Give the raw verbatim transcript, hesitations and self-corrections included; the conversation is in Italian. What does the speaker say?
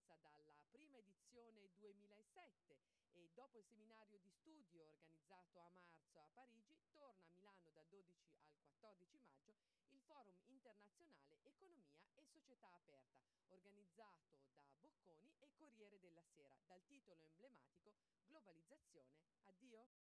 persa dalla prima edizione duemilasette e dopo il seminario di studio organizzato a marzo a Parigi, torna a Milano dal dodici al quattordici maggio il Forum internazionale Economia e Società Aperta, organizzato da Bocconi e Corriere della Sera, dal titolo emblematico Globalizzazione, addio?